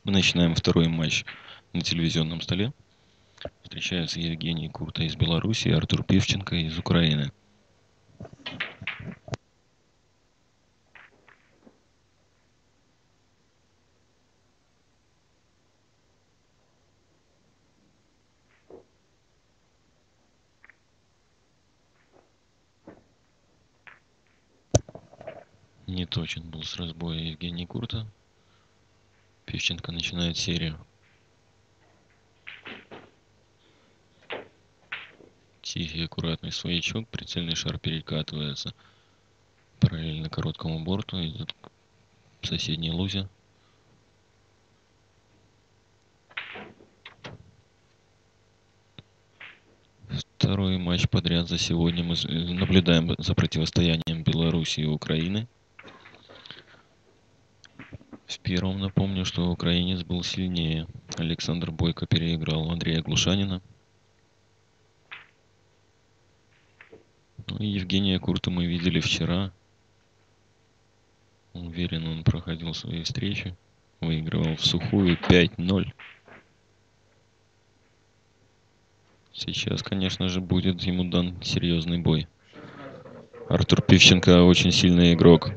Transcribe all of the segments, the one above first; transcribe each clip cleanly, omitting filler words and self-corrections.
Мы начинаем второй матч на телевизионном столе. Встречаются Евгений Курта из Беларуси и Артур Пивченко из Украины. Не точен был с разбоя Евгений Курта. Пивченко начинает серию. Тихий, аккуратный своячок. Прицельный шар перекатывается параллельно короткому борту. Идет к соседней лузе. Второй матч подряд за сегодня мы наблюдаем за противостоянием Беларуси и Украины. В первом напомню, что украинец был сильнее. Александр Бойко переиграл Андрея Глушанина. Ну и Евгения Курта мы видели вчера. Уверен, он проходил свои встречи. Выигрывал в сухую 5-0. Сейчас, конечно же, будет ему дан серьезный бой. Артур Пивченко очень сильный игрок.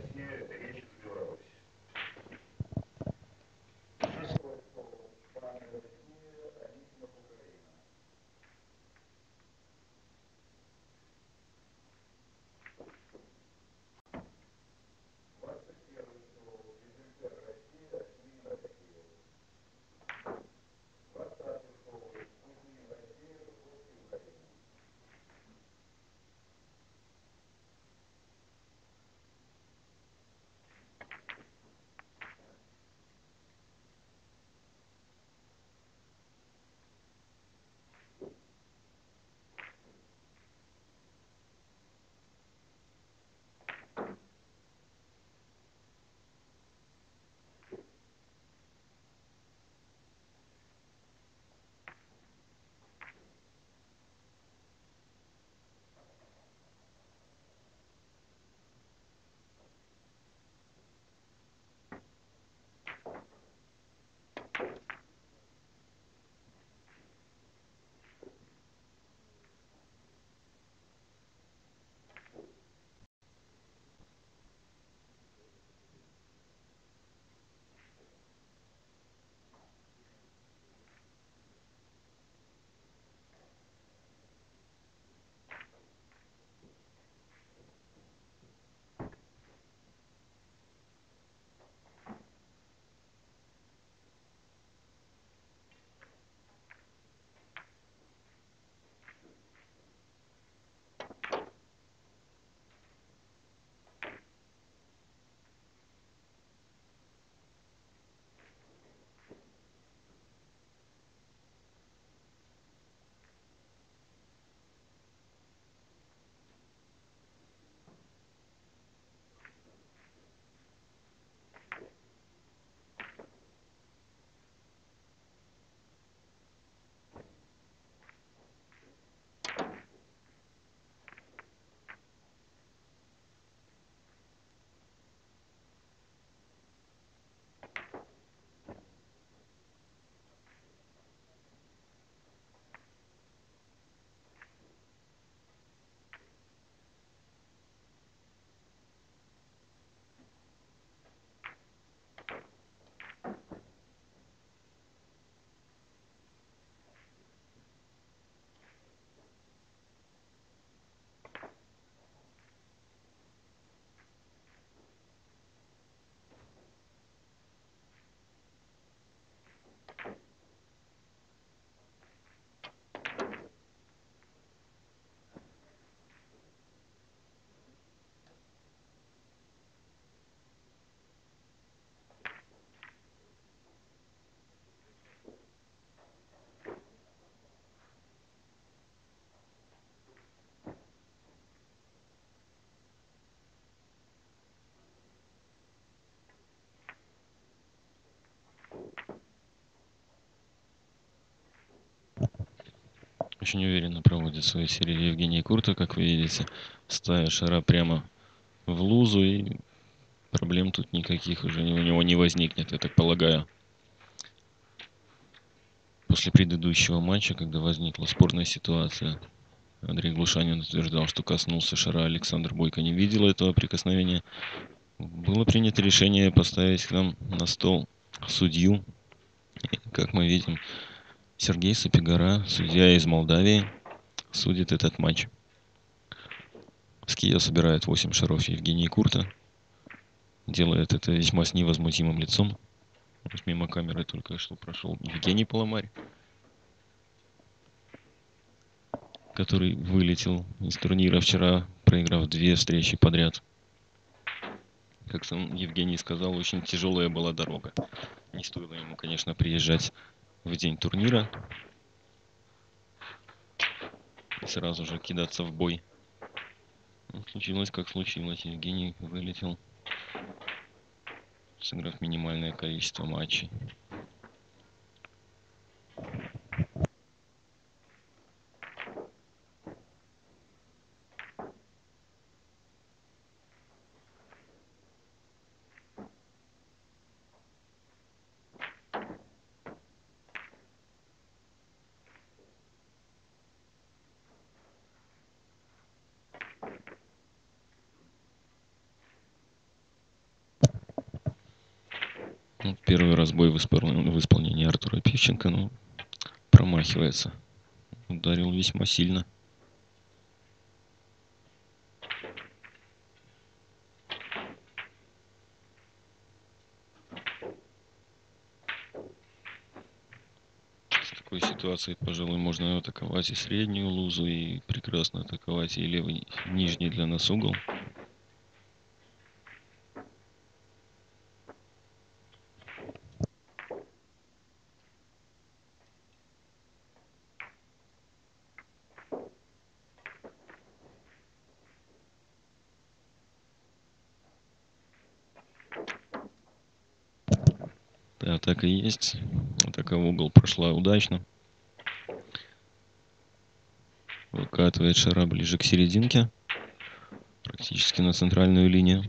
Очень уверенно проводит свою серию Евгений Курта, как вы видите. Ставя шара прямо в лузу, и проблем тут никаких уже у него не возникнет, я так полагаю. После предыдущего матча, когда возникла спорная ситуация, Андрей Глушанин утверждал, что коснулся шара. Александр Бойко не видел этого прикосновения. Было принято решение поставить к нам на стол судью. И, как мы видим, Сергей Сапигара, судья из Молдавии, судит этот матч. С кия собирает 8 шаров Евгений Курта. Делает это весьма с невозмутимым лицом. Вот мимо камеры только что прошел Евгений Поломарь, который вылетел из турнира вчера, проиграв 2 встречи подряд. Как сам Евгений сказал, очень тяжелая была дорога. Не стоило ему, конечно, приезжать в день турнира и сразу же кидаться в бой. Но случилось, как случилось. Евгений вылетел, сыграв минимальное количество матчей. Ну, первый разбой в исполнении Артура Пивченко, но промахивается. Ударил весьма сильно. В такой ситуации, пожалуй, можно атаковать и среднюю лузу, и прекрасно атаковать и левый нижний для нас угол. Да, так и есть. Атака в угол прошла удачно. Выкатывает шара ближе к серединке. Практически на центральную линию.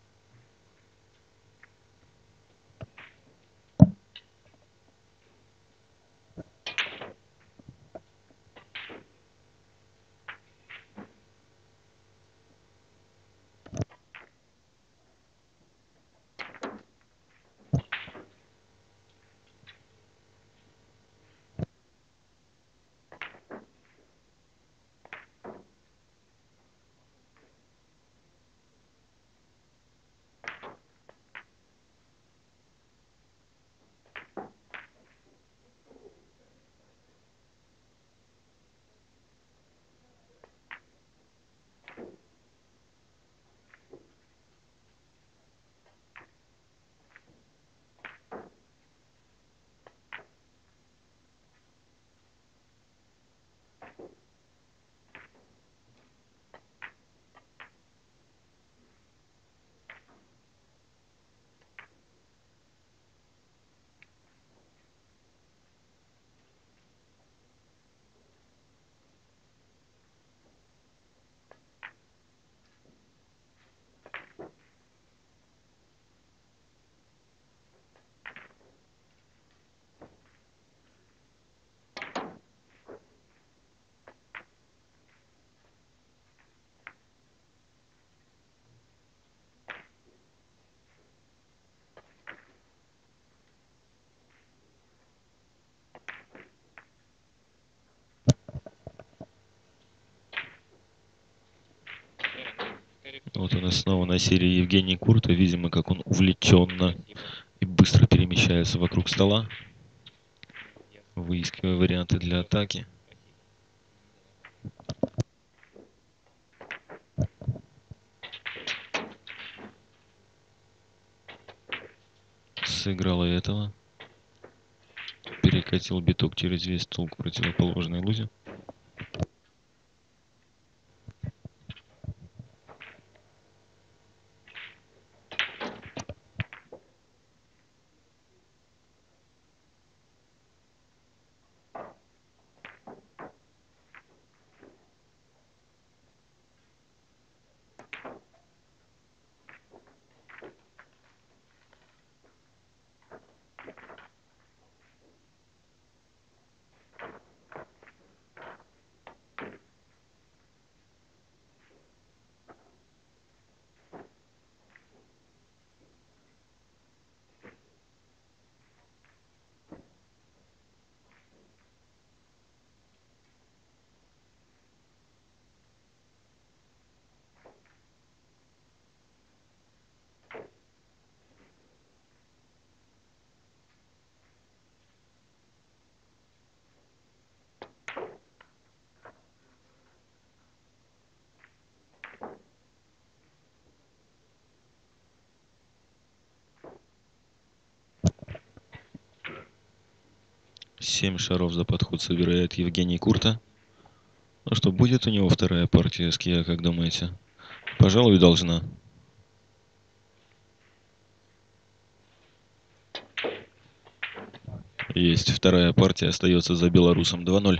Вот у нас снова на серии Евгений Курта. Видимо, как он увлеченно и быстро перемещается вокруг стола, выискивая варианты для атаки. Сыграл и этого. Перекатил биток через весь стол к противоположной лузе. 7 шаров за подход собирает Евгений Курта. Ну что, будет у него вторая партия ския, как думаете? Пожалуй, должна. Есть. Вторая партия остается за белорусом 2-0.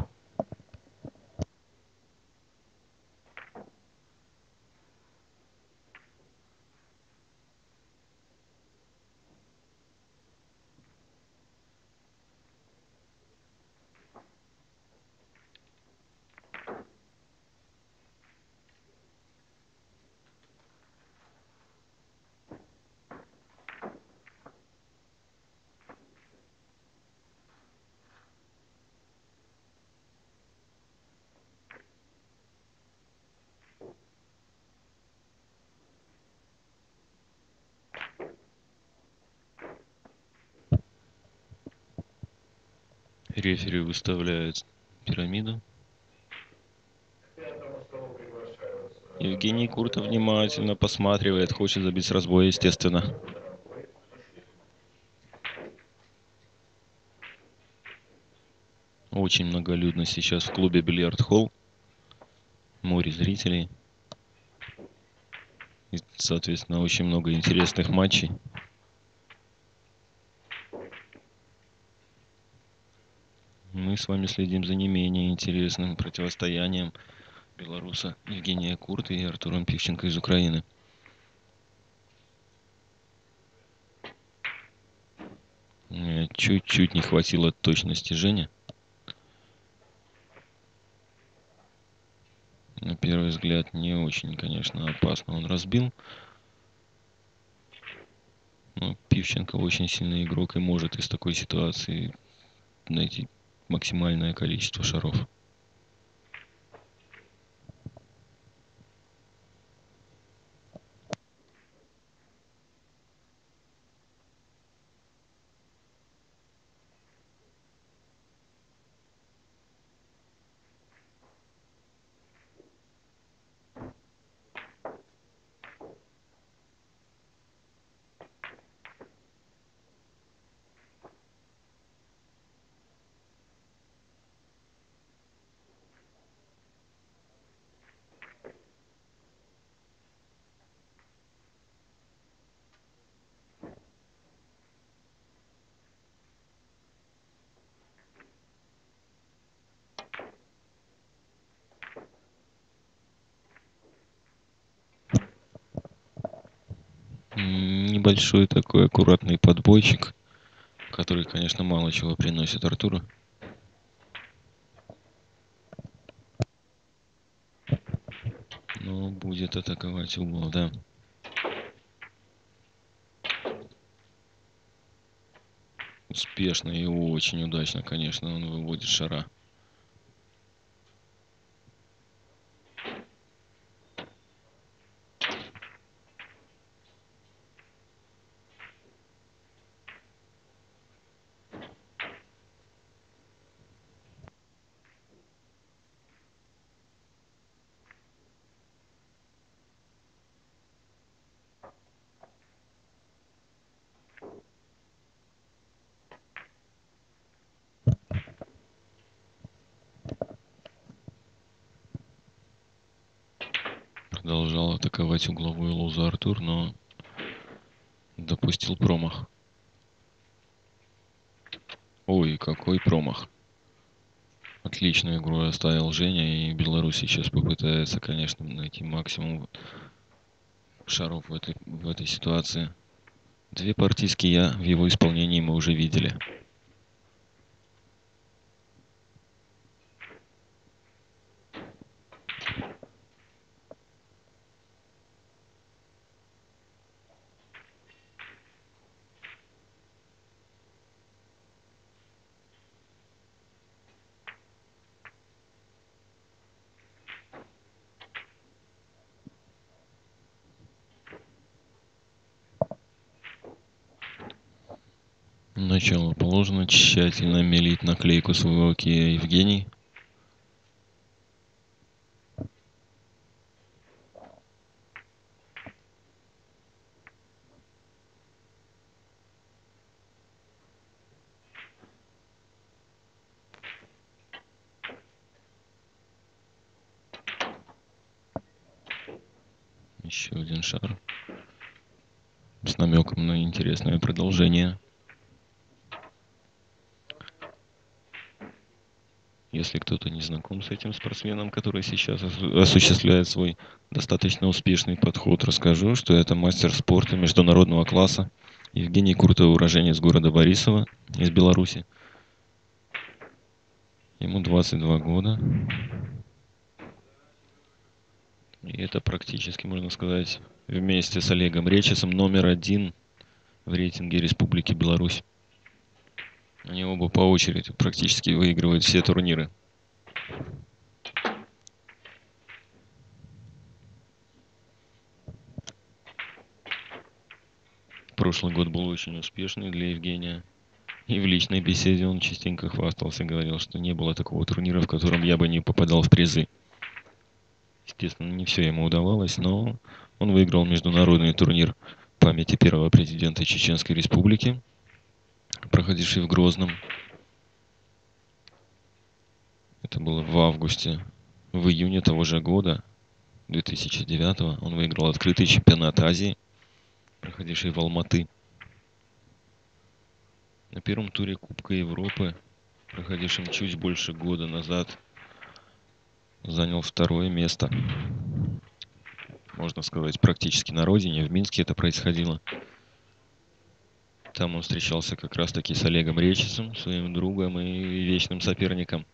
Рефери выставляет пирамиду. Евгений Куртов внимательно посматривает, хочет забить с разбоя, естественно. Очень многолюдно сейчас в клубе «Бильярд Холл». Море зрителей. И, соответственно, очень много интересных матчей. Мы с вами следим за не менее интересным противостоянием белоруса Евгения Курта и Артуром Пивченко из Украины. Чуть-чуть не хватило точности Женя. На первый взгляд не очень, конечно, опасно он разбил. Но Пивченко очень сильный игрок и может из такой ситуации найти максимальное количество шаров. Небольшой такой аккуратный подбойчик, который, конечно, мало чего приносит Артуру. Но будет атаковать угол, да. Успешно и очень удачно, конечно, он выводит шара. Продолжал атаковать угловую лозу Артур, но допустил промах. Ой, какой промах. Отличную игру оставил Женя, и Беларусь сейчас попытается, конечно, найти максимум шаров в этой ситуации. Две партии ския в его исполнении мы уже видели. Начало положено. Тщательно мелит наклейку своего кия Евгений. Еще один шар. С намеком на интересное продолжение. Если кто-то не знаком с этим спортсменом, который сейчас осуществляет свой достаточно успешный подход, расскажу, что это мастер спорта международного класса Евгений Куртов, уроженец города Борисова из Беларуси. Ему 22 года. И это практически, можно сказать, вместе с Олегом Речесом номер один в рейтинге Республики Беларусь. Они оба по очереди практически выигрывают все турниры. Прошлый год был очень успешный для Евгения. И в личной беседе он частенько хвастался, говорил, что не было такого турнира, в котором я бы не попадал в призы. Естественно, не все ему удавалось, но он выиграл международный турнир памяти первого президента Чеченской Республики, проходивший в Грозном. Это было в августе. В июне того же года, 2009, он выиграл открытый чемпионат Азии, проходивший в Алматы. На первом туре Кубка Европы, проходившем чуть больше года назад, занял второе место. Можно сказать, практически на родине. В Минске это происходило. Там он встречался как раз-таки с Олегом Речесом, своим другом и вечным соперником.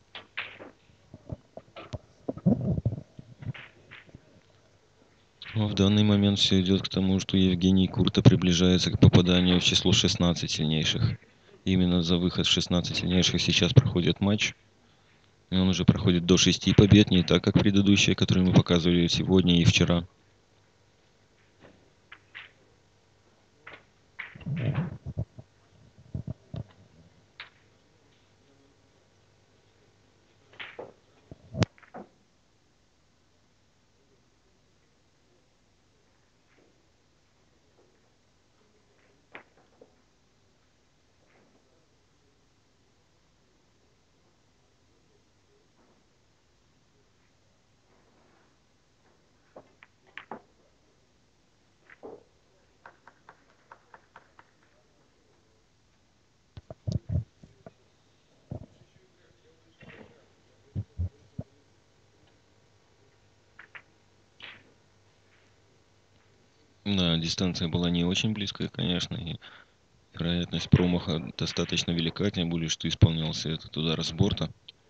Но в данный момент все идет к тому, что Евгений Курта приближается к попаданию в число 16 сильнейших. Именно за выход в 16 сильнейших сейчас проходит матч. И он уже проходит до 6 побед, не так, как предыдущие, которые мы показывали сегодня и вчера. Да, дистанция была не очень близкая, конечно, и вероятность промаха достаточно велика, тем более, что исполнялся этот удар с борта.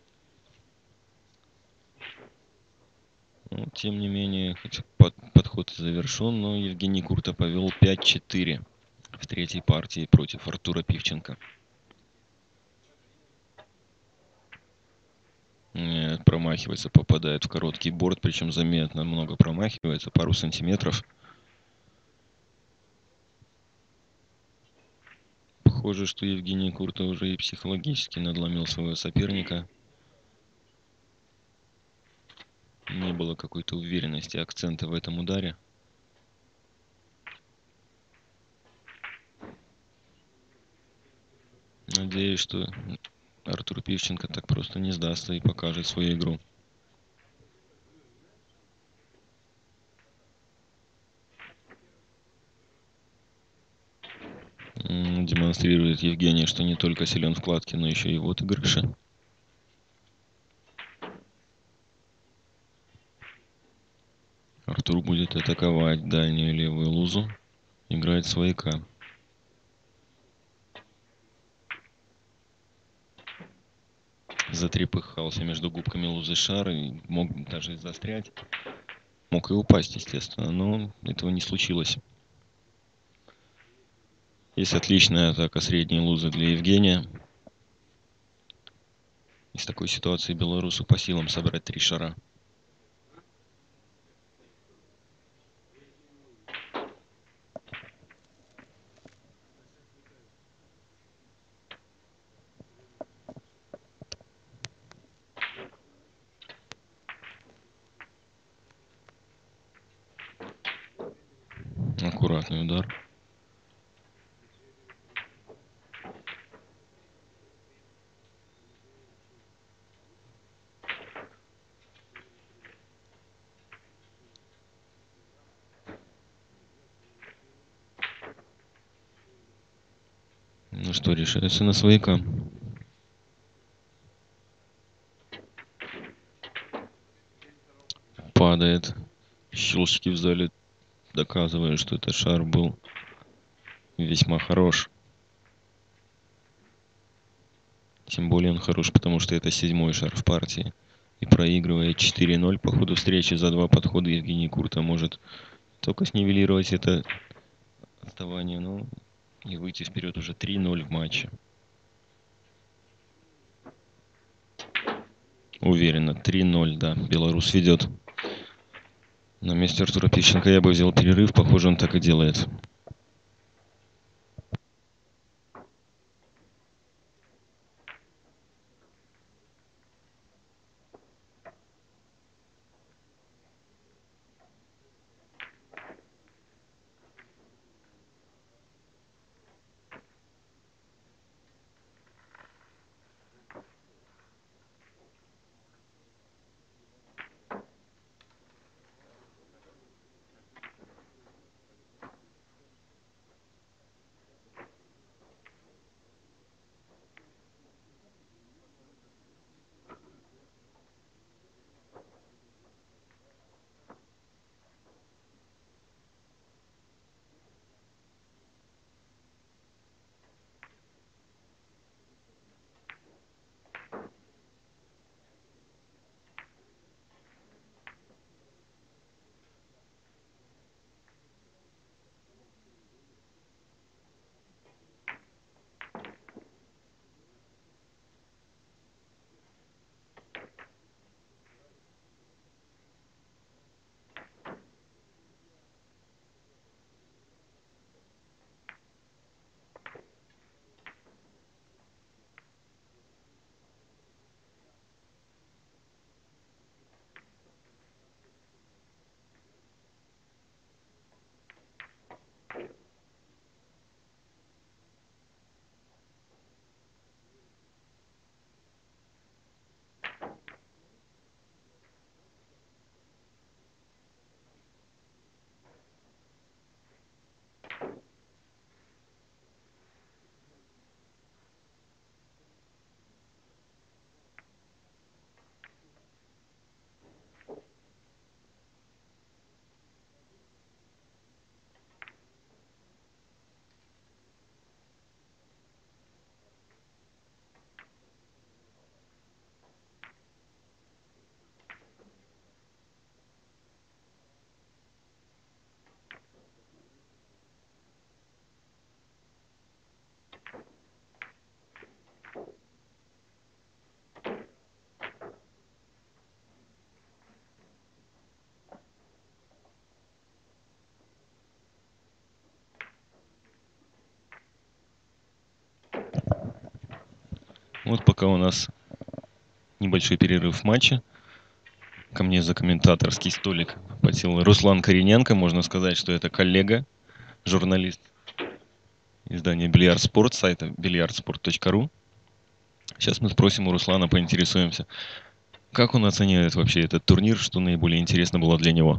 Но, тем не менее, хоть подход завершен, но Евгений Курта повел 5-4 в третьей партии против Артура Пивченко. Нет, промахивается, попадает в короткий борт, причем заметно много промахивается, пару сантиметров. Похоже, что Евгений Курта уже и психологически надломил своего соперника. Не было какой-то уверенности, акцента в этом ударе. Надеюсь, что Артур Пивченко так просто не сдастся и покажет свою игру. Демонстрирует Евгений, что не только силен в кладке, но еще и в отыгрыше. Артур будет атаковать дальнюю левую лузу. Играет свояка. Затрепыхался между губками лузы шар и мог даже застрять. Мог и упасть, естественно, но этого не случилось. Есть отличная атака средней лузы для Евгения. Из такой ситуации белорусу по силам собрать 3 шара. Аккуратный удар. Ну что, решается на свояка. Падает. Щелчки в зале доказывают, что этот шар был весьма хорош. Тем более он хорош, потому что это 7-й шар в партии. И проигрывая 4-0 по ходу встречи за 2 подхода, Евгений Курта может только снивелировать это отставание, ну и выйти вперед уже 3-0 в матче. Уверенно, 3-0, да, белорус ведет. На месте Артура Пищенко я бы взял перерыв, похоже, он так и делает. Вот пока у нас небольшой перерыв в матче. Ко мне за комментаторский столик подсел Руслан Корененко. Можно сказать, что это коллега, журналист издания «Бильярд Спорт», сайта billiardsport.ru. Сейчас мы спросим у Руслана, поинтересуемся, как он оценивает вообще этот турнир, что наиболее интересно было для него.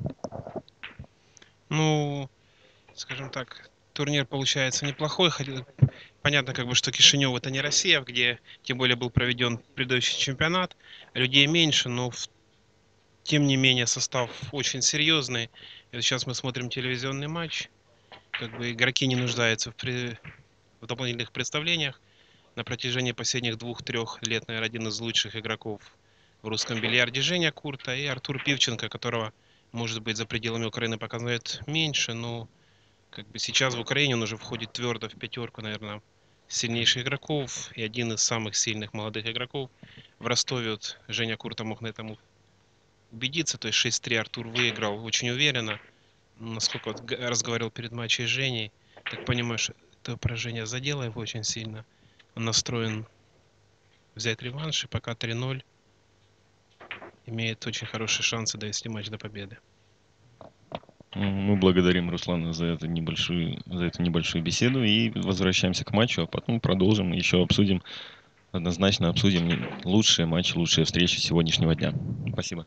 Ну, скажем так, турнир получается неплохой. Понятно, как бы, что Кишинев это не Россия, где тем более был проведен предыдущий чемпионат. Людей меньше, но тем не менее состав очень серьезный. И вот сейчас мы смотрим телевизионный матч. Как бы игроки не нуждаются в дополнительных представлениях. На протяжении последних 2-3 лет, наверное, один из лучших игроков в русском бильярде Женя Курта и Артур Пивченко, которого, может быть, за пределами Украины показывают меньше, но как бы сейчас в Украине он уже входит твердо в пятерку, наверное, сильнейших игроков и один из самых сильных молодых игроков. В Ростове вот Женя Курта мог на этом убедиться, то есть 6-3 Артур выиграл очень уверенно. Насколько вот разговаривал перед матчем с Женей, так понимаю, что это поражение задело его очень сильно. Он настроен взять реванш, и пока 3-0 имеет очень хорошие шансы довести матч до победы. Мы благодарим Руслана за эту небольшую беседу и возвращаемся к матчу, а потом продолжим, еще обсудим, однозначно обсудим лучшие матчи, лучшие встречи сегодняшнего дня. Спасибо.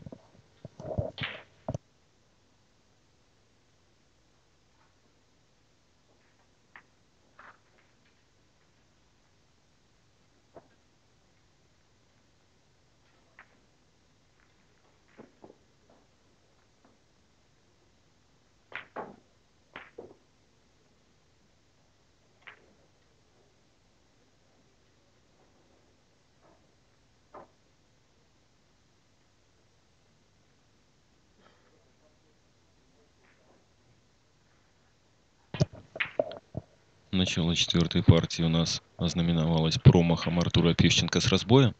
Начало четвертой партии у нас ознаменовалось промахом Артура Пивченко с разбоя.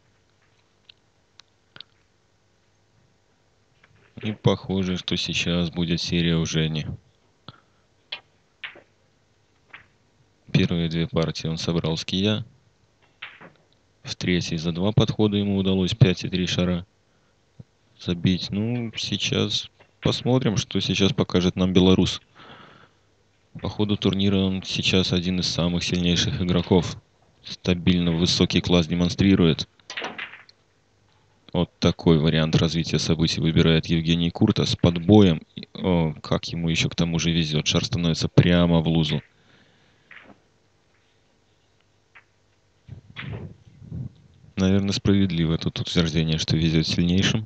И похоже, что сейчас будет серия у Жени. Первые две партии он собрал с кия. В третьей за 2 подхода ему удалось 5,3 шара забить. Ну, сейчас посмотрим, что сейчас покажет нам белорус. По ходу турнира он сейчас один из самых сильнейших игроков. Стабильно высокий класс демонстрирует. Вот такой вариант развития событий выбирает Евгений Курта с подбоем. О, как ему еще к тому же везет. Шар становится прямо в лузу. Наверное, справедливо тут утверждение, что везет сильнейшим.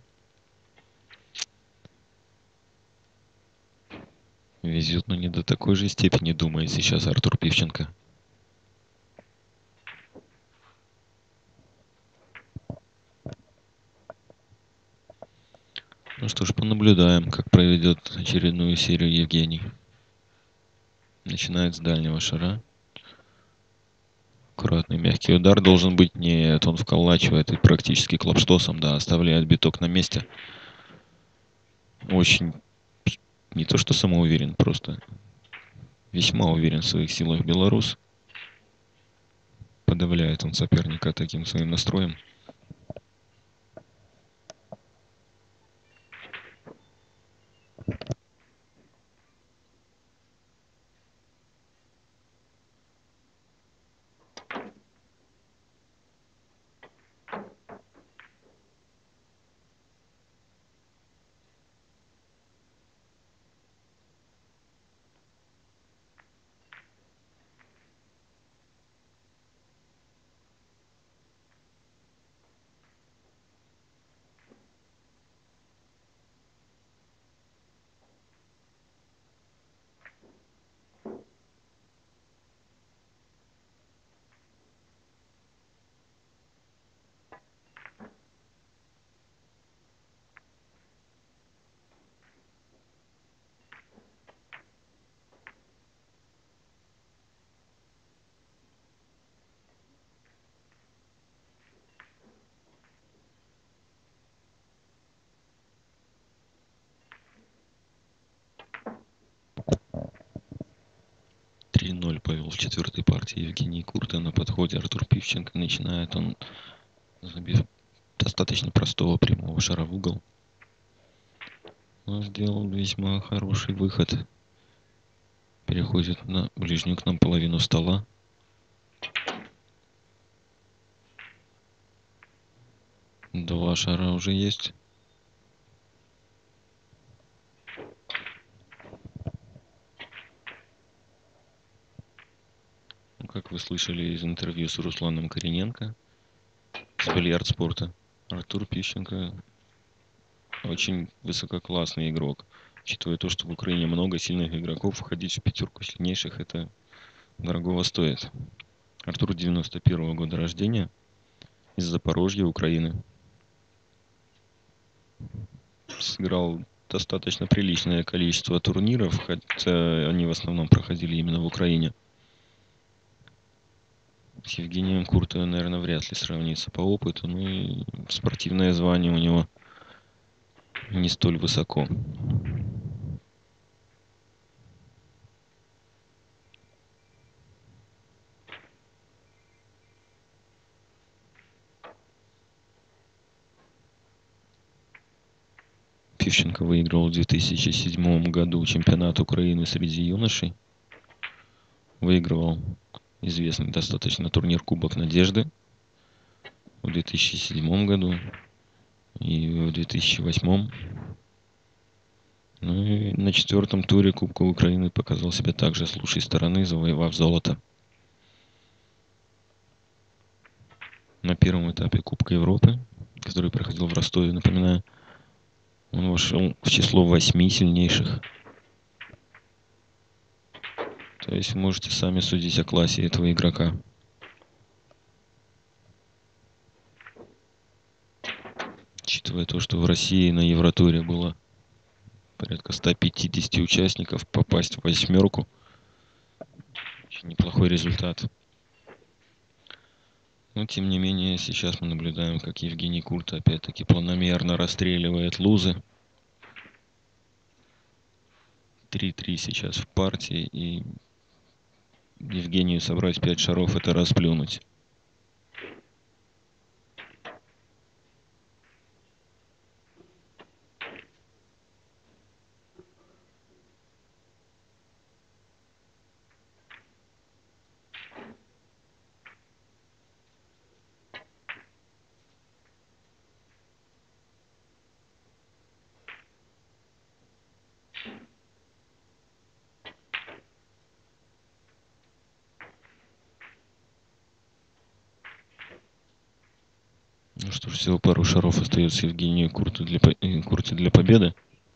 Везет, но не до такой же степени, думает сейчас Артур Пивченко. Ну что ж, понаблюдаем, как проведет очередную серию Евгений. Начинает с дальнего шара. Аккуратный мягкий удар должен быть. Нет, он вколачивает и практически клапштосом, да, оставляет биток на месте. Очень, не то что самоуверен, просто весьма уверен в своих силах белорус. Подавляет он соперника таким своим настроем. Повел в четвертой партии Евгений Курта. На подходе Артур Пивченко. Начинает он, забив достаточно простого прямого шара в угол. Он сделал весьма хороший выход. Переходит на ближнюю к нам половину стола. Два шара уже есть. Как вы слышали из интервью с Русланом Корененко с Бильярд Спорта, Артур Пивченко очень высококлассный игрок. Учитывая то, что в Украине много сильных игроков, входить в пятерку сильнейших это дорогого стоит. Артур 91-го года рождения, из Запорожья, Украины. Сыграл достаточно приличное количество турниров, хотя они в основном проходили именно в Украине. С Евгением Курта, наверное, вряд ли сравнится по опыту, ну и спортивное звание у него не столь высоко. Пивченко выиграл в 2007 году чемпионат Украины среди юношей. Выигрывал известный достаточно турнир Кубок Надежды в 2007 году и в 2008. Ну и на четвертом туре Кубка Украины показал себя также с лучшей стороны, завоевав золото. На первом этапе Кубка Европы, который проходил в Ростове, напоминаю, он вошел в число 8 сильнейших. То есть можете сами судить о классе этого игрока. Учитывая то, что в России на Евротуре было порядка 150 участников, попасть в восьмерку неплохой результат. Но, тем не менее, сейчас мы наблюдаем, как Евгений Курт опять-таки планомерно расстреливает лузы. 3-3 сейчас в партии, и Евгению собрать 5 шаров — это расплюнуть. Ну что ж, всего пару шаров остается Евгению Курту Курте для победы.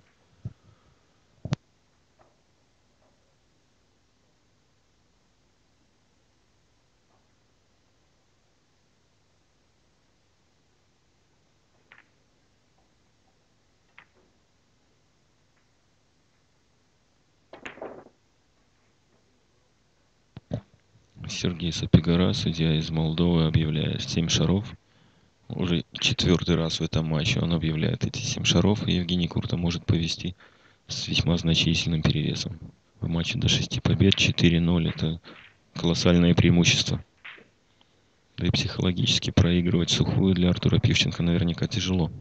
Сергей Сапигара, судья из Молдовы, объявляет 7 шаров. Уже 4-й раз в этом матче он объявляет эти 7 шаров, и Евгений Курта может повести с весьма значительным перевесом. В матче до 6 побед 4-0 — это колоссальное преимущество. Да и психологически проигрывать сухую для Артура Пивченко наверняка тяжело.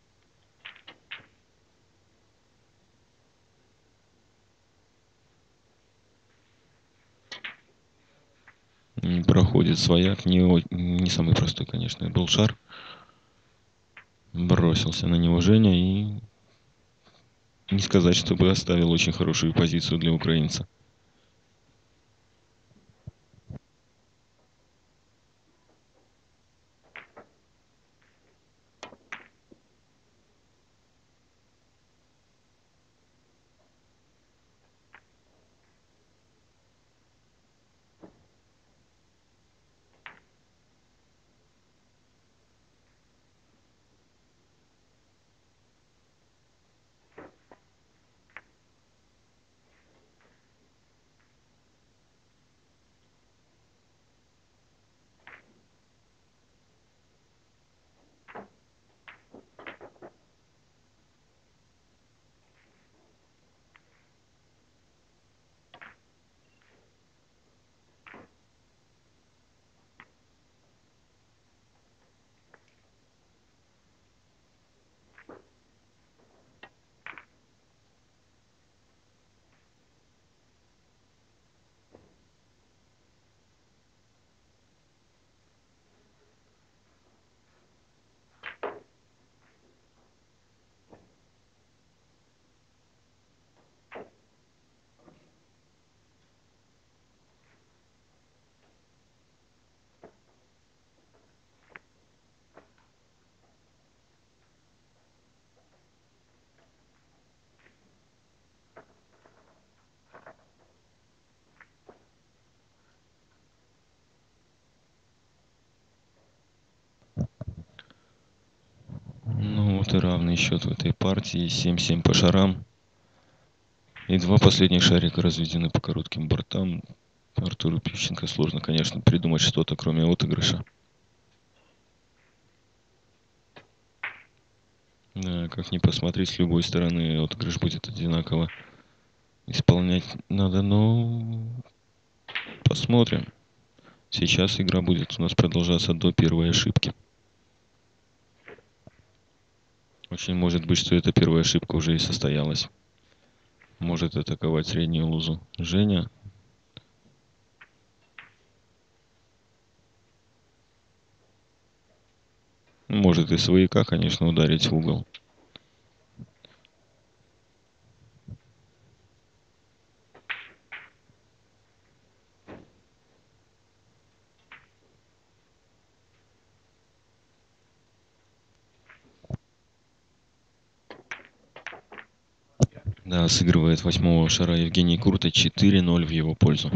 Проходит свояк, не самый простой, конечно, был шар. Бросился на него Женя, и не сказать, чтобы оставил очень хорошую позицию для украинца. Ну вот и равный счет в этой партии. 7-7 по шарам. И 2 последних шарика разведены по коротким бортам. Артуру Пивченко сложно, конечно, придумать что-то, кроме отыгрыша. Да, как ни посмотреть, с любой стороны отыгрыш будет одинаково исполнять надо, но посмотрим. Сейчас игра будет у нас продолжаться до первой ошибки. Очень может быть, что эта первая ошибка уже и состоялась. Может атаковать среднюю лузу Женя. Может и свояка, конечно, ударить в угол. Да, сыгрывает 8-го шара Евгений Курта. 4-0 в его пользу.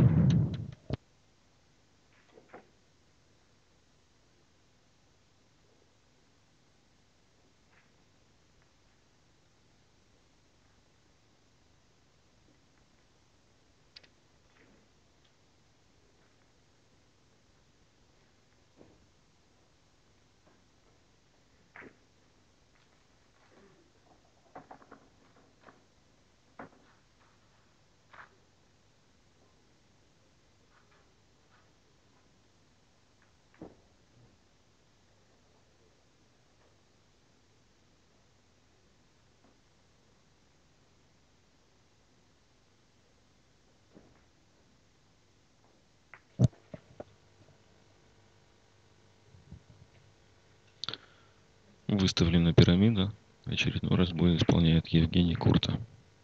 Выставлена пирамида. Очередной разбой исполняет Евгений Курта.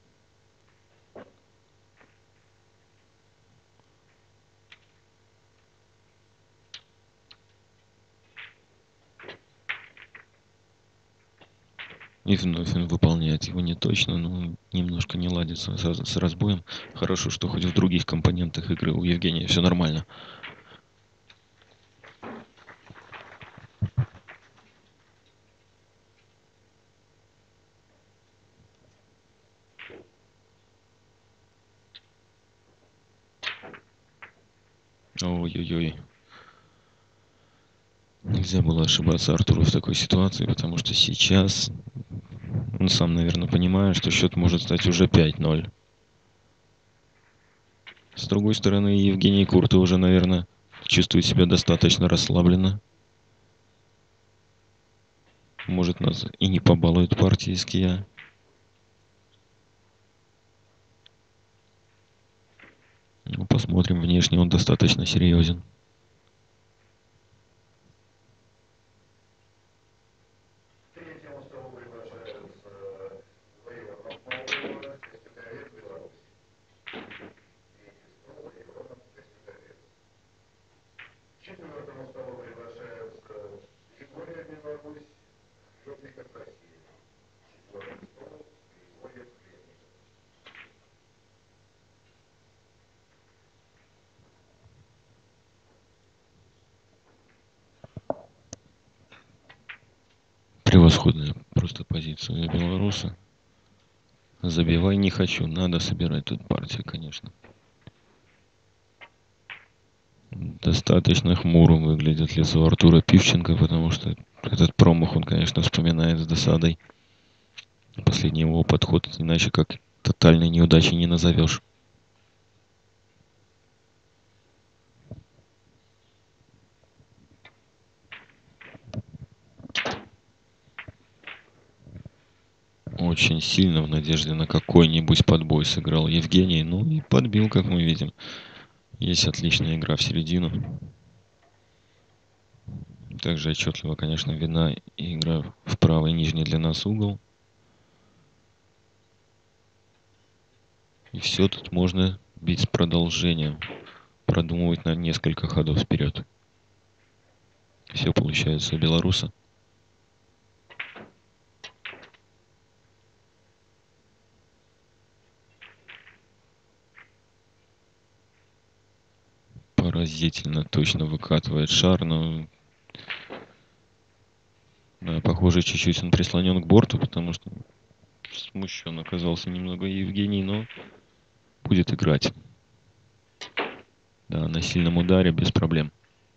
И вновь он выполняет его не точно, но немножко не ладится с разбоем. Хорошо, что хоть в других компонентах игры у Евгения все нормально. Ой-ой-ой. Нельзя было ошибаться Артуру в такой ситуации, потому что сейчас он сам, наверное, понимает, что счет может стать уже 5-0. С другой стороны, Евгений Курта уже, наверное, чувствует себя достаточно расслабленно. Может, нас и не побалует партии из Кия. Ну, посмотрим. Внешне он достаточно серьезен. Превосходная просто позиция белоруса. Забивай не хочу, надо собирать тут партию, конечно. Достаточно хмурым выглядит лицо Артура Пивченко, потому что этот промах он, конечно, вспоминает с досадой. Последний его подход, иначе как тотальной неудачей не назовешь. Очень сильно в надежде на какой-нибудь подбой сыграл Евгений. Ну и подбил, как мы видим. Есть отличная игра в середину. Также отчетливо, конечно, видна игра в правый нижний для нас угол. И все тут можно бить с продолжением. Продумывать на несколько ходов вперед. Все получается у белоруса. Поразительно точно выкатывает шар, но да, похоже, чуть-чуть он прислонен к борту, потому что смущен оказался немного Евгений, но будет играть. Да, на сильном ударе без проблем.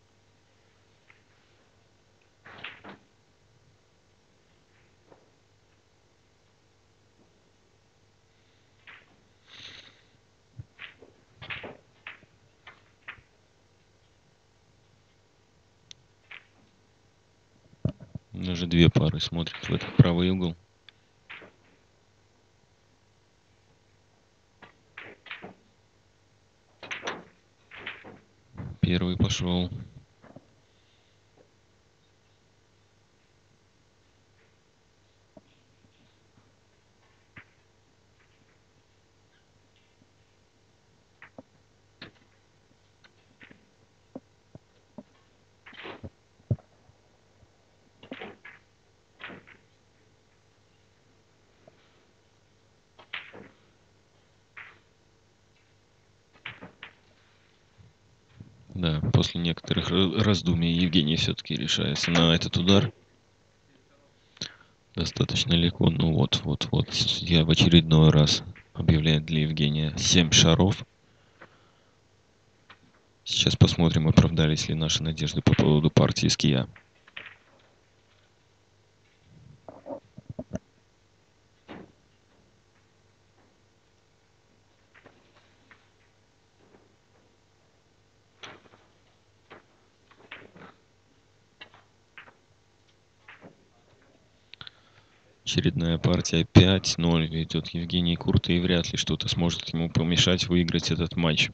Даже две пары смотрят в этот правый угол. Первый пошел. Да, после некоторых раздумий Евгений все-таки решается на этот удар. Достаточно легко. Ну вот. Я в очередной раз объявляет для Евгения 7 шаров. Сейчас посмотрим, оправдались ли наши надежды по поводу партии с Кия. Очередная партия 5-0 ведет Евгений Курта, и вряд ли что-то сможет ему помешать выиграть этот матч.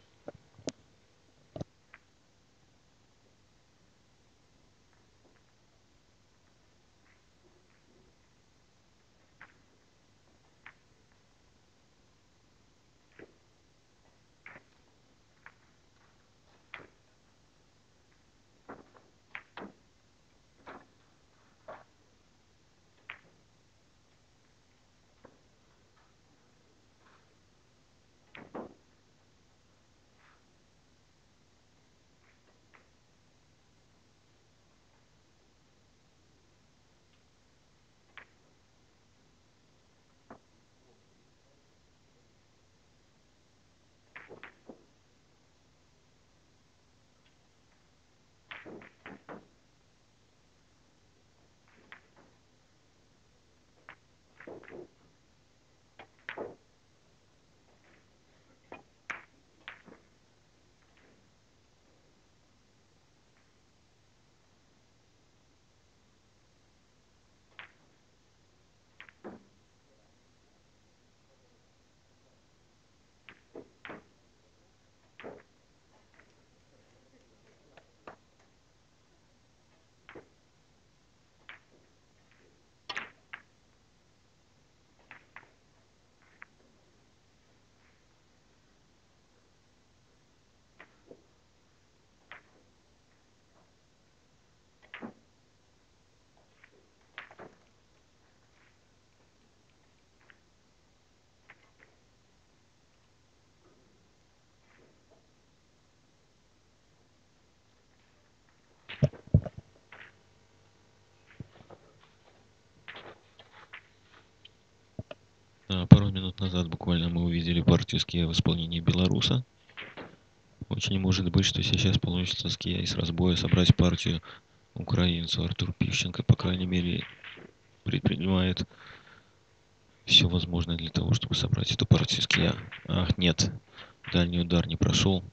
Пару минут назад буквально мы увидели партию ския в исполнении белоруса. Очень может быть, что сейчас получится ския и с разбоя собрать партию украинцу. Артур Пищенко, по крайней мере, предпринимает все возможное для того, чтобы собрать эту партию ския. Ах, нет. Дальний удар не прошел.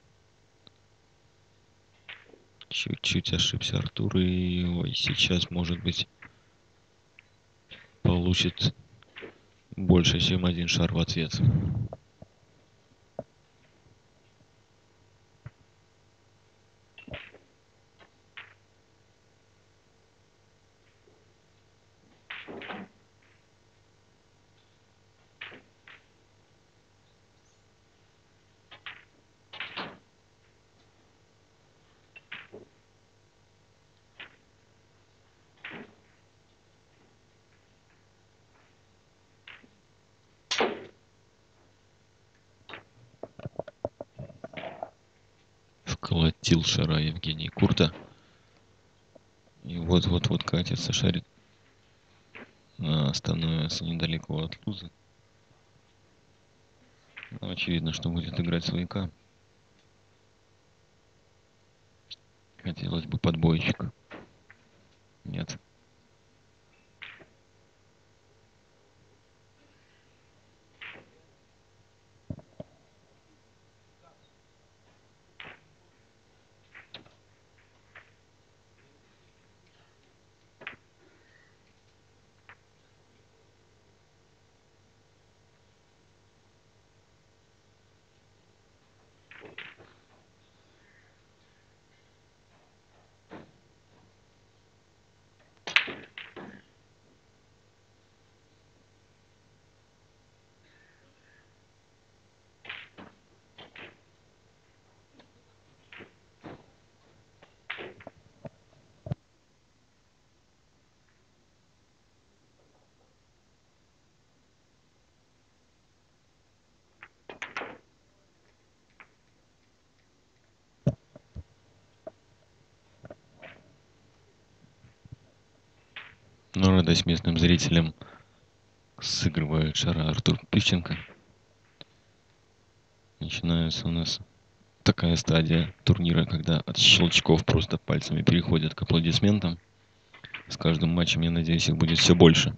Чуть-чуть ошибся Артур. И ой, сейчас, может быть, получит больше, чем один шар в ответ. Вколотил шара Евгений Курта. И вот-вот-вот катится шарик. Становится недалеко от лузы. Но очевидно, что будет играть свояка. Хотелось бы подбойчик. Нет. Но радость местным зрителям сыгрывает шара Артур Пищенко. Начинается у нас такая стадия турнира, когда от щелчков просто пальцами переходят к аплодисментам. С каждым матчем, я надеюсь, их будет все больше.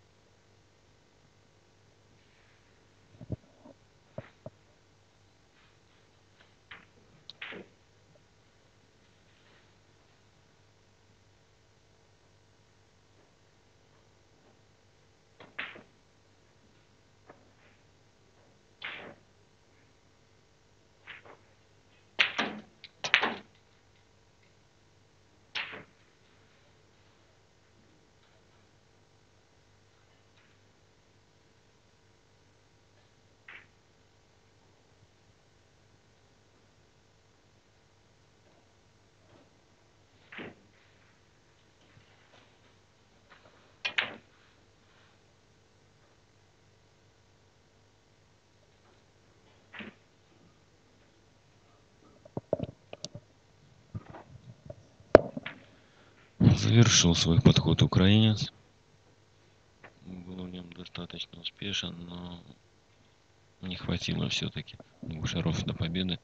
Завершил свой подход украинец. Был в нем достаточно успешен, но не хватило все-таки 2 шаров до победы.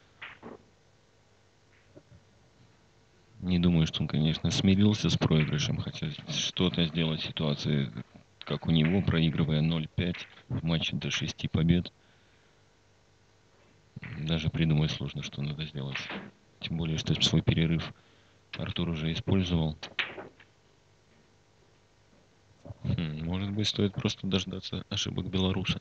Не думаю, что он, конечно, смирился с проигрышем, хотя что-то сделать в ситуации, как у него, проигрывая 0-5 в матче до 6 побед. Даже придумать сложно, что надо сделать. Тем более, что свой перерыв Артур уже использовал. Может быть, стоит просто дождаться ошибок белоруса.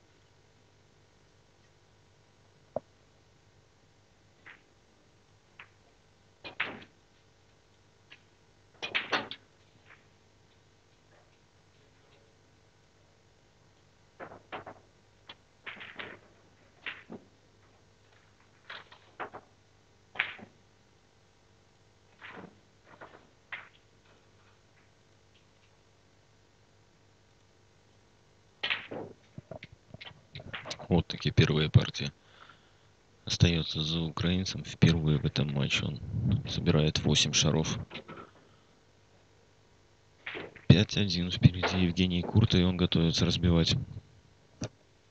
Вот таки первая партия. Остается за украинцем. Впервые в этом матче он собирает 8 шаров. 5-1 впереди Евгений Курта, и он готовится разбивать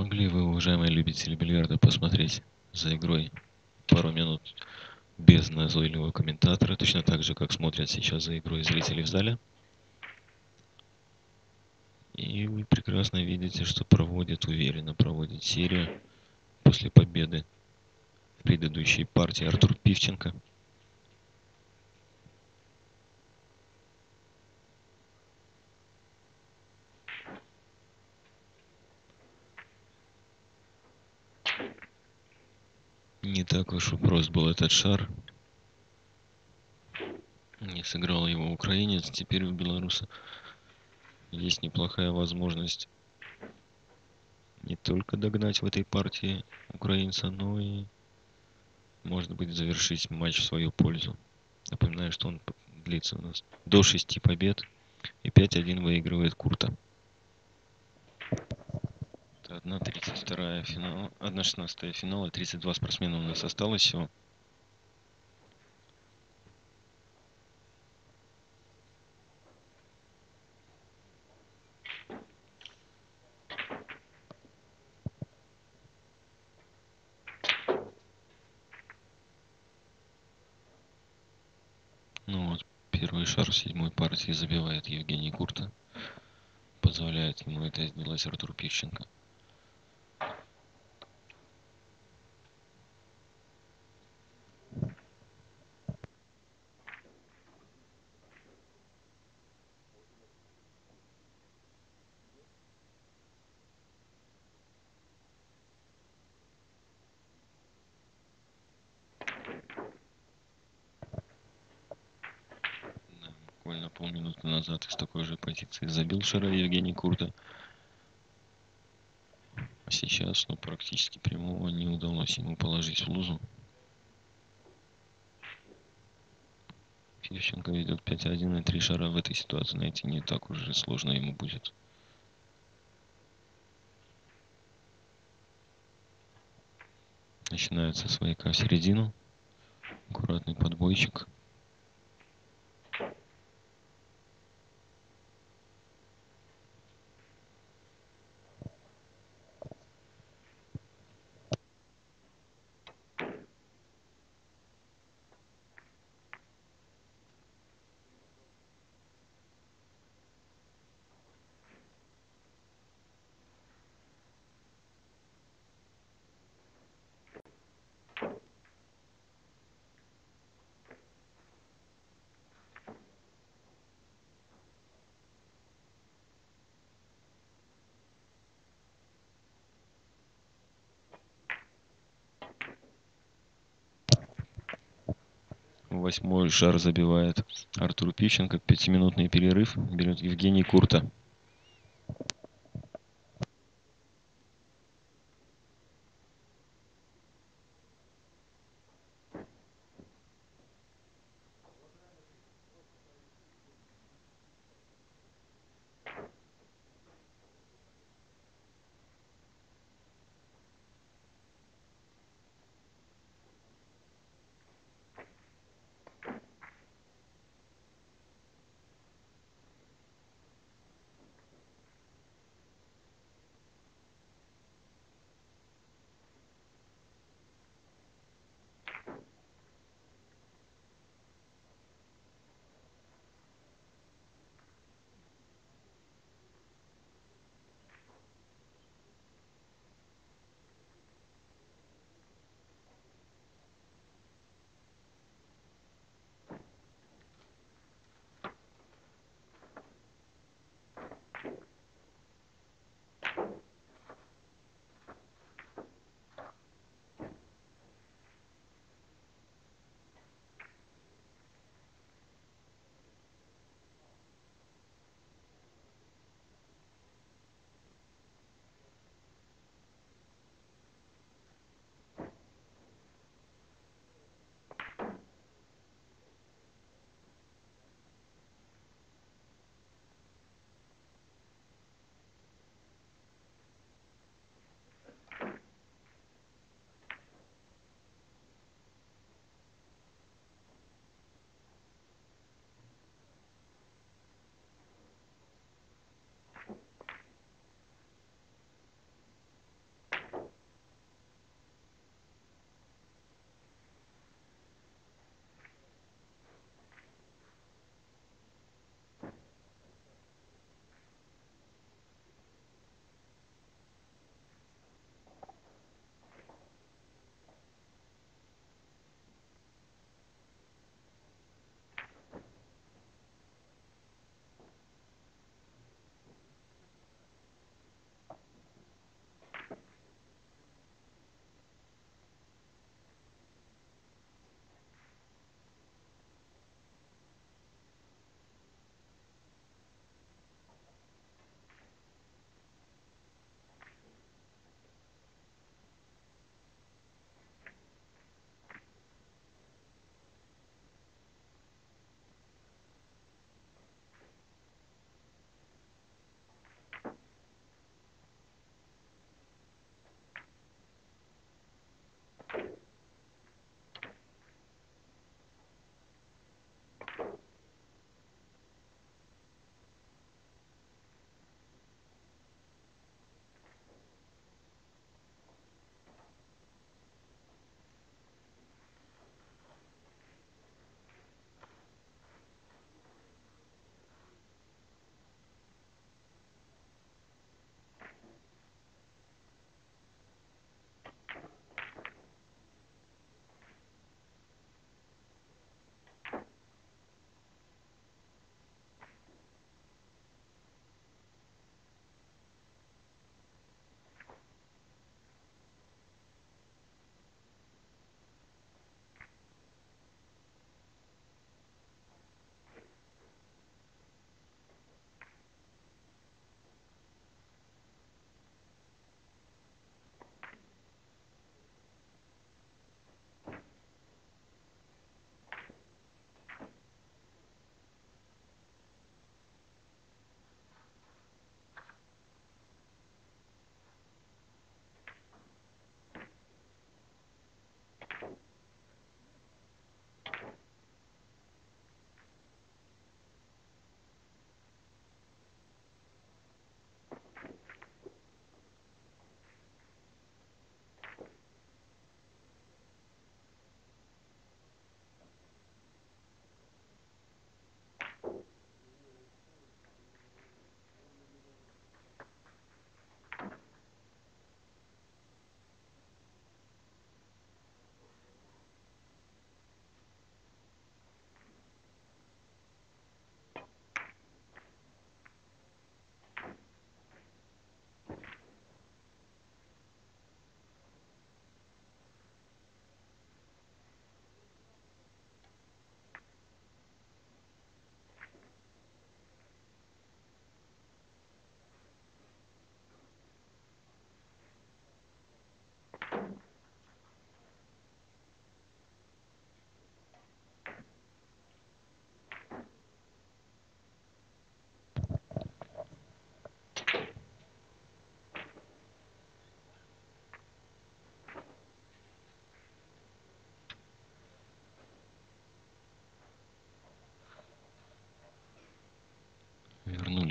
Могли вы, уважаемые любители бильярда, посмотреть за игрой пару минут без назойливого комментатора, точно так же, как смотрят сейчас за игрой зрители в зале. И вы прекрасно видите, что уверенно проводит серию после победы в предыдущей партии Артур Пивченко. Не так уж и прост был этот шар. Не сыграл его украинец. Теперь у белоруса есть неплохая возможность не только догнать в этой партии украинца, но и, может быть, завершить матч в свою пользу. Напоминаю, что он длится у нас до 6 побед. И 5-1 выигрывает Курта. Это 1/32 финал, 1/16 финала, 32 спортсмена у нас осталось всего. Ну вот, первый шар в 7-й партии забивает Евгений Курта. Позволяет ему это сделать Артур Пивченко. Да, буквально полминуты назад из такой же позиции забил шара Евгений Курта. А сейчас, ну, практически прямого не удалось ему положить в лузу. Пивченко ведет 5-1, и 3 шара в этой ситуации найти не так уже сложно ему будет. Начинается свояка в середину. Аккуратный подбойчик. Восьмой шар забивает Артур Пивченко. 5-минутный перерыв берет Евгений Курта.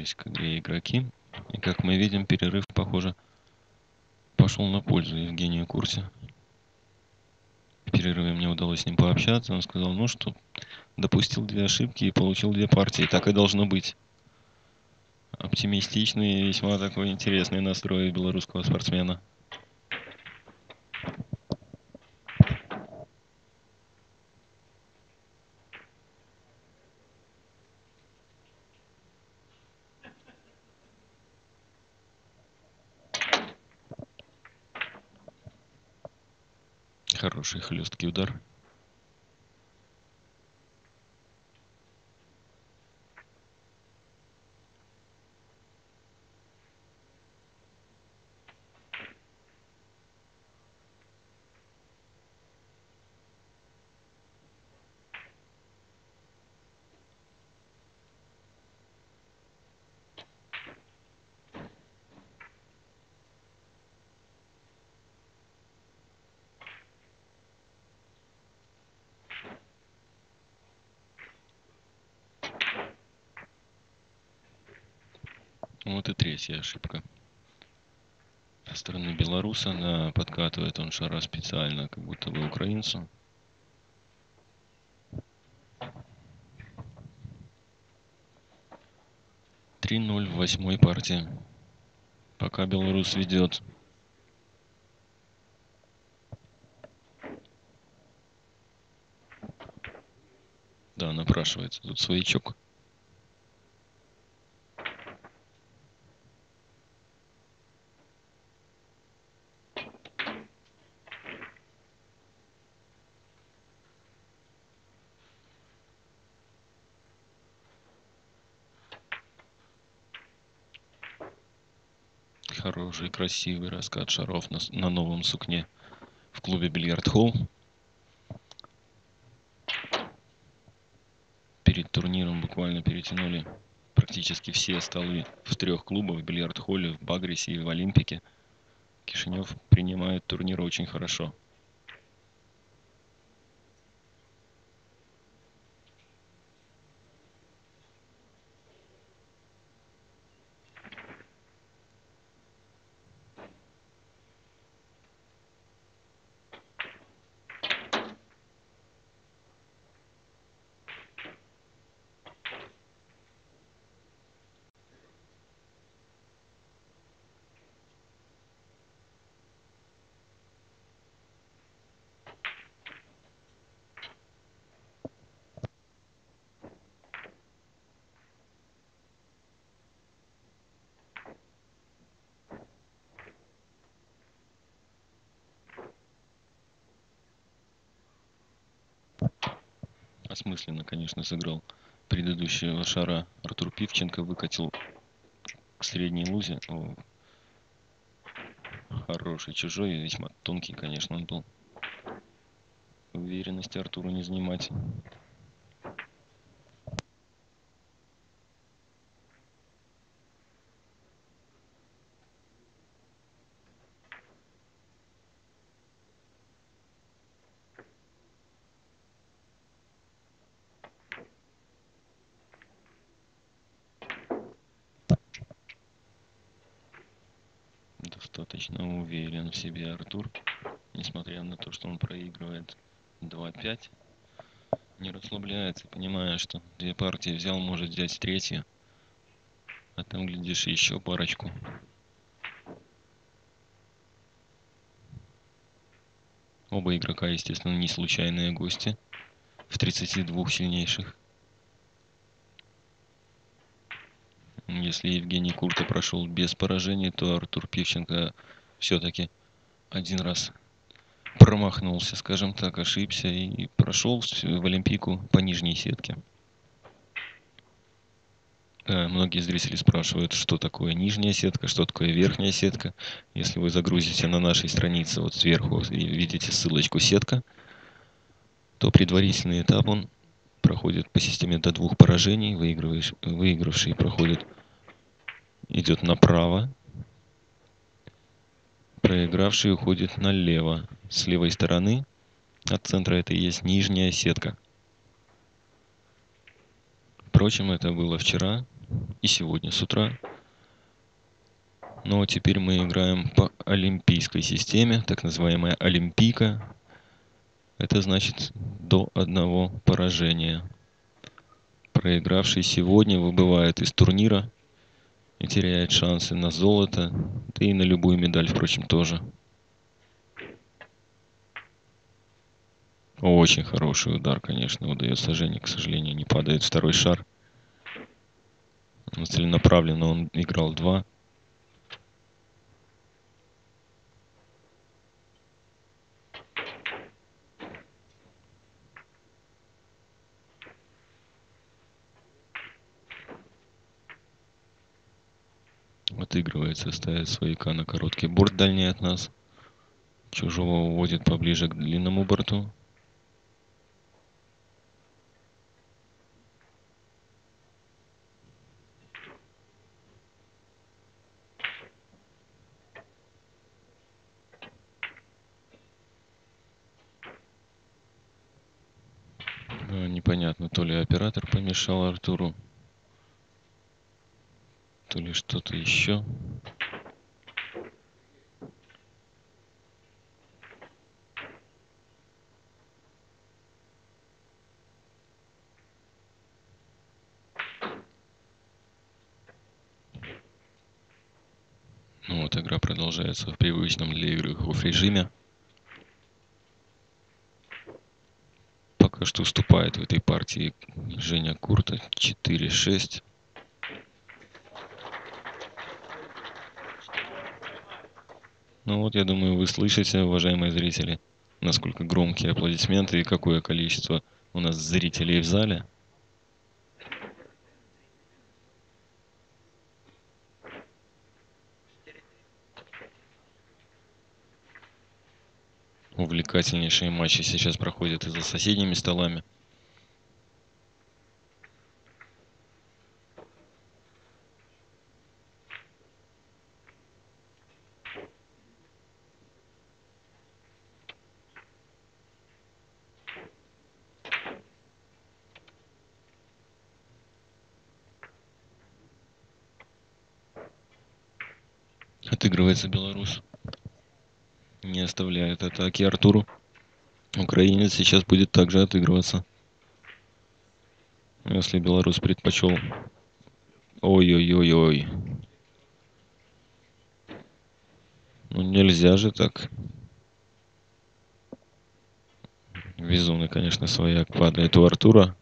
вернулись к игре игроки. И как мы видим, перерыв, похоже, пошел на пользу Евгению Курсе. В перерыве мне удалось с ним пообщаться. Он сказал, ну что, допустил 2 ошибки и получил 2 партии. Так и должно быть. Оптимистичный и весьма такой интересный настрой белорусского спортсмена. Хороший хлесткий удар. Вот и 3-я ошибка со стороны белоруса. Да, подкатывает он шара специально, как будто бы украинцу. 3-0 в 8-й партии. Пока белорус ведет. Да, напрашивается тут своячок. Хороший, красивый раскат шаров на новом сукне в клубе Бильярд Холл. Перед турниром буквально перетянули практически все столы в 3 клубах: в Бильярд Холле, в Багрисе и в Олимпике. Кишинев принимает турнир очень хорошо. Осмысленно, конечно, сыграл предыдущего шара Артур Пивченко. Выкатил к средней лузе. О, хороший чужой, весьма тонкий, конечно, он был. Уверенности Артуру не занимать. Достаточно уверен в себе Артур, несмотря на то, что он проигрывает 2-5. Не расслабляется, понимая, что 2 партии взял, может взять 3-ю. А там, глядишь, еще парочку. Оба игрока, естественно, не случайные гости в 32 сильнейших. Если Евгений Курта прошел без поражений, то Артур Пивченко все-таки один раз промахнулся, скажем так, ошибся и прошел в Олимпийку по нижней сетке. Многие зрители спрашивают, что такое нижняя сетка, что такое верхняя сетка. Если вы загрузите на нашей странице вот сверху и видите ссылочку «Сетка», то предварительный этап он проходит по системе до 2 поражений. Выигравший идет направо, проигравший уходит налево. С левой стороны от центра это и есть нижняя сетка. Впрочем, это было вчера. и сегодня с утра. Но теперь мы играем по олимпийской системе, так называемая олимпийка. Это значит до одного поражения. Проигравший сегодня выбывает из турнира и теряет шансы на золото, да и на любую медаль, впрочем, тоже. Очень хороший удар, конечно, удается Жене, к сожалению, не падает второй шар. Целенаправленно он играл 2. Отыгрывается, ставит свояка на короткий борт дальний от нас. Чужого уводит поближе к длинному борту. Непонятно, то ли оператор помешал Артуру, то ли что-то еще. Ну вот, игра продолжается в привычном для игроков режиме. Пока что уступает в этой партии Женя Курта 4-6. Ну вот, я думаю, вы слышите, уважаемые зрители, насколько громкие аплодисменты и какое количество у нас зрителей в зале. Увлекательнейшие матчи сейчас проходят и за соседними столами. Отыгрывается белорус. Не оставляет атаки Артуру. Украинец сейчас будет также отыгрываться. Если белорус предпочел... Ой-ой-ой-ой. Ну нельзя же так. Везунный, конечно, свояк падает у Артура.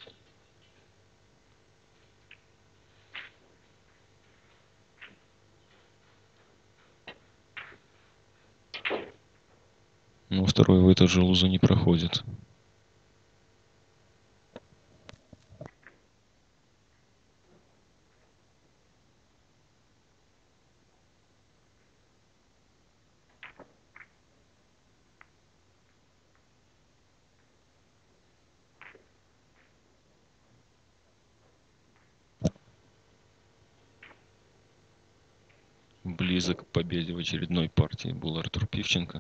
Но второй в эту же лузу не проходит. Близок к победе в очередной партии был Артур Пивченко.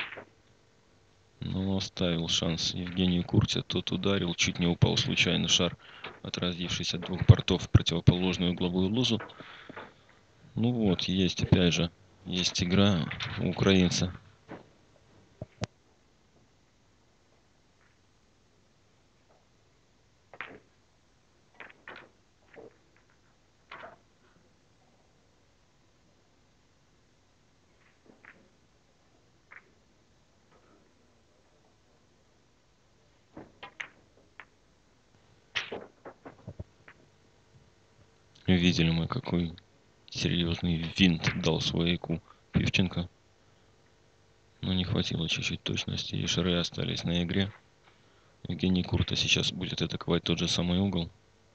Но оставил шанс Евгению Курте. Тот ударил, чуть не упал случайно шар, отразившись от двух бортов в противоположную угловую лузу. Ну вот, есть опять же, есть игра у украинца. Видели мы, какой серьезный винт дал свояку Пивченко. Но не хватило чуть-чуть точности, и шары остались на игре. Евгений Курта сейчас будет атаковать тот же самый угол.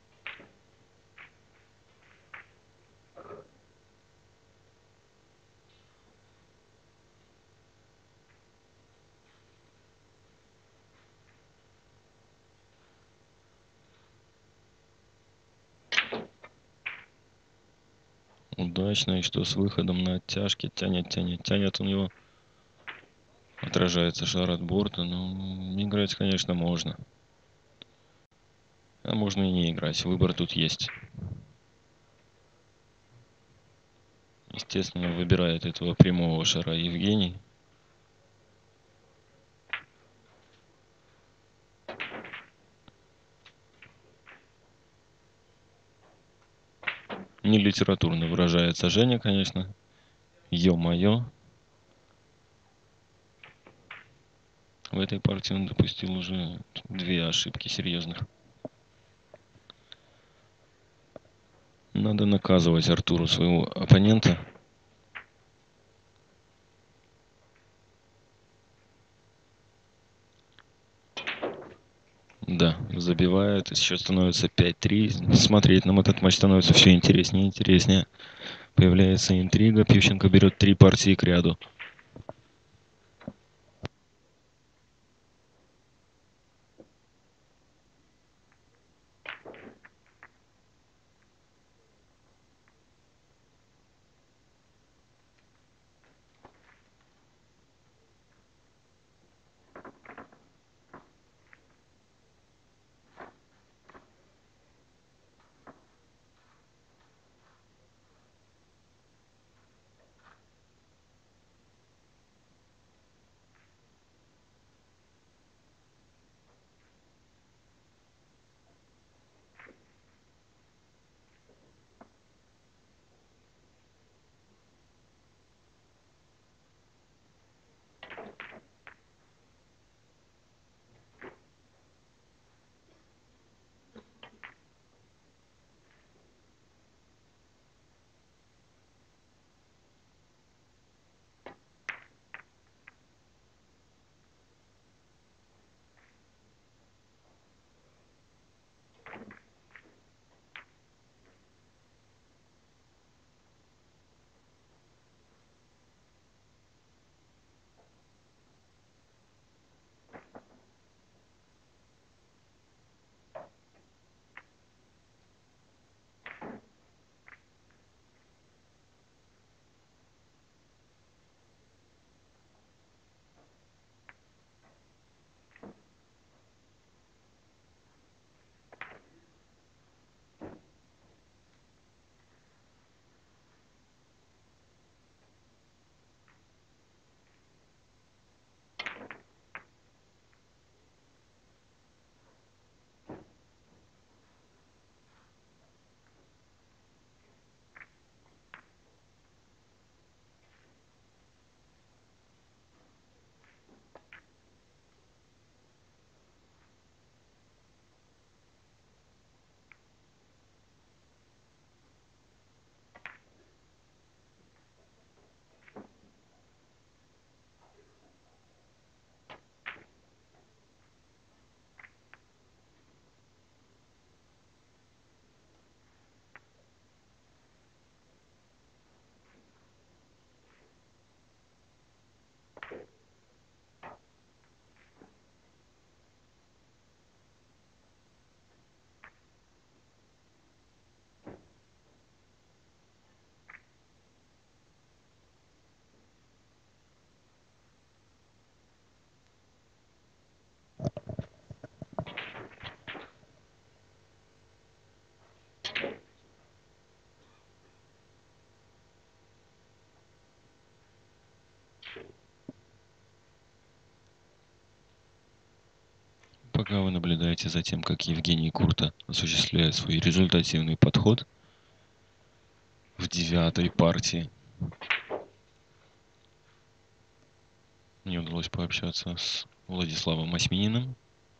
Удачно, и что с выходом на оттяжки. Тянет у него. Отражается шар от борта. Ну, играть, конечно, можно. А можно и не играть. Выбор тут есть. Естественно, выбирает этого прямого шара Евгений. Не литературно выражается Женя, конечно. Ё-моё. В этой партии он допустил уже 2 ошибки серьезных. Надо наказывать Артуру своего оппонента. Да, забивает. И сейчас становится 5-3. Смотреть нам этот матч становится все интереснее и интереснее. Появляется интрига. Пивченко берет 3 партии к ряду. Пока вы наблюдаете за тем, как Евгений Курта осуществляет свой результативный подход в 9-й партии, мне удалось пообщаться с Владиславом Осьмининым,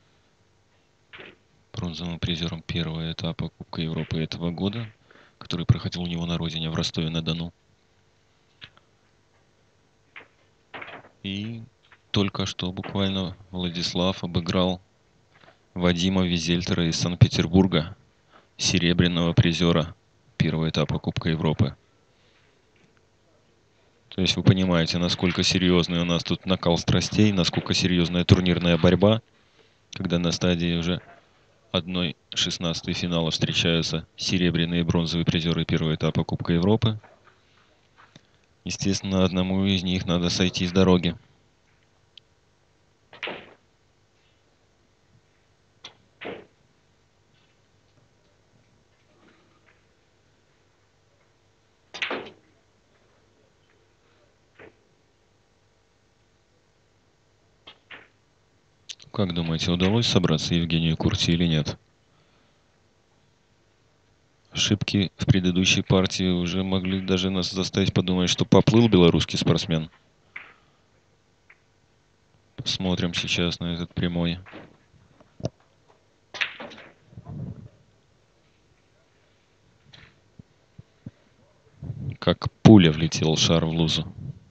бронзовым призером первого этапа Кубка Европы этого года, который проходил у него на родине в Ростове-на-Дону. И только что буквально Владислав обыграл Вадима Визельтера из Санкт-Петербурга, серебряного призера первого этапа Кубка Европы. То есть вы понимаете, насколько серьезный у нас тут накал страстей, насколько серьезная турнирная борьба, когда на стадии уже 1/16 финала встречаются серебряные и бронзовые призеры первого этапа Кубка Европы. Естественно, одному из них надо сойти с дороги. Как думаете, удалось собраться Евгению Курти или нет? Ошибки в предыдущей партии уже могли даже нас заставить подумать, что поплыл белорусский спортсмен. Посмотрим сейчас на этот прямой. Как пуля влетел шар в лузу.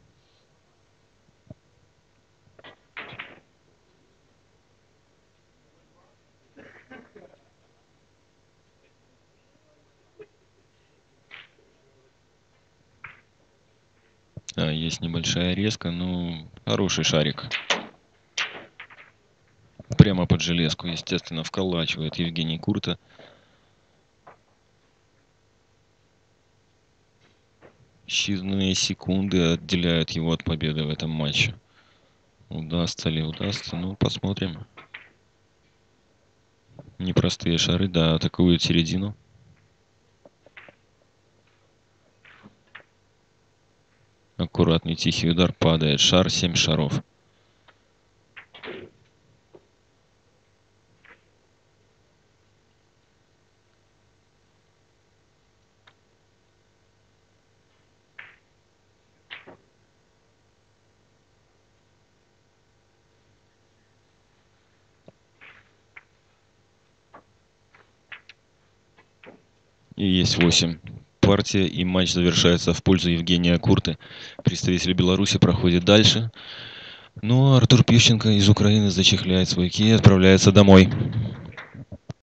Есть небольшая резка, ну, хороший шарик. Прямо под железку, естественно, вколачивает Евгений Курта. Считанные секунды отделяют его от победы в этом матче. Удастся ли, удастся, ну, посмотрим. Непростые шары, да, атакуют середину. Аккуратный тихий удар, падает шар, 7 шаров. И есть 8. Партия и матч завершается в пользу Евгения Курты. Представитель Беларуси проходит дальше. Ну а Артур Пищенко из Украины зачехляет свой кий и отправляется домой.